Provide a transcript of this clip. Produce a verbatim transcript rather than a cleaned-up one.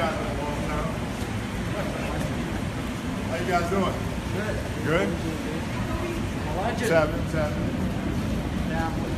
guys in a long time. How you guys doing? Good. Good? Well, I just, What's happening? What's happening? yeah,